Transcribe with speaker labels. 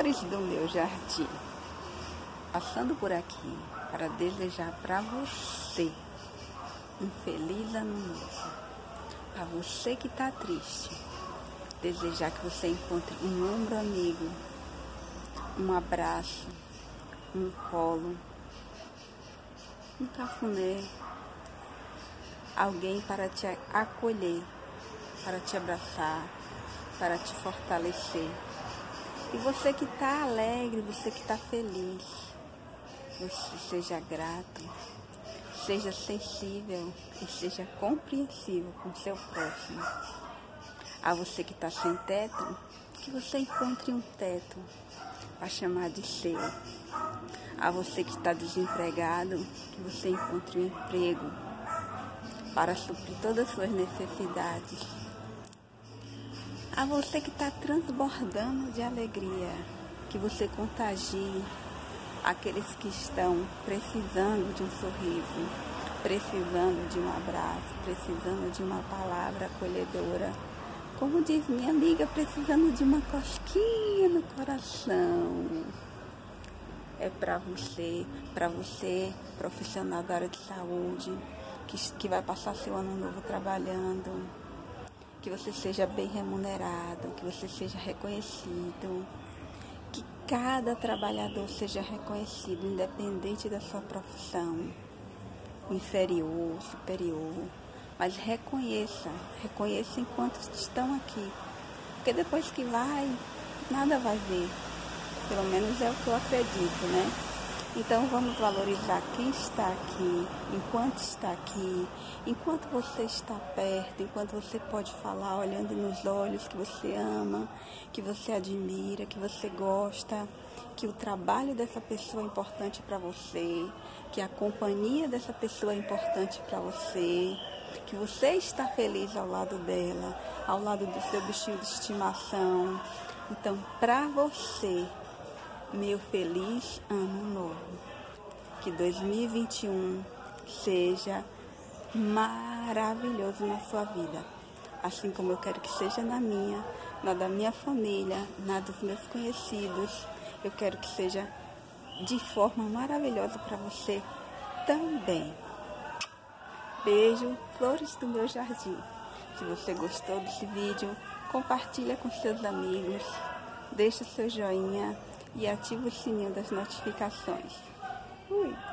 Speaker 1: flores do meu jardim. Passando por aqui para desejar para você um feliz ano novo. Para você que está triste, desejar que você encontre um ombro amigo, um abraço, um colo, um cafuné, alguém para te acolher, para te abraçar, para te fortalecer. E você que está alegre, você que está feliz, você seja grato, seja sensível e seja compreensivo com o seu próximo. A você que está sem teto, que você encontre um teto para chamar de seu. A você que está desempregado, que você encontre um emprego para suprir todas as suas necessidades. A você que está transbordando de alegria, que você contagie aqueles que estão precisando de um sorriso, precisando de um abraço, precisando de uma palavra acolhedora. Como diz minha amiga, precisando de uma cosquinha no coração. É para você, profissional da área de saúde, que vai passar seu ano novo trabalhando, que você seja bem remunerado, que você seja reconhecido, que cada trabalhador seja reconhecido, independente da sua profissão, inferior, superior, mas reconheça enquanto estão aqui, porque depois que vai, nada vai ver, pelo menos é o que eu acredito, né? Então vamos valorizar quem está aqui, enquanto você está perto, enquanto você pode falar olhando nos olhos que você ama, que você admira, que você gosta, que o trabalho dessa pessoa é importante para você, que a companhia dessa pessoa é importante para você, que você está feliz ao lado dela, ao lado do seu bichinho de estimação. Então, para você, meu feliz ano novo. Que 2021 seja maravilhoso na sua vida. Assim como eu quero que seja na minha, na da minha família, na dos meus conhecidos. Eu quero que seja de forma maravilhosa para você também. Beijo, flores do meu jardim. Se você gostou desse vídeo, compartilha com seus amigos, deixa o seu joinha e ativa o sininho das notificações. Fui!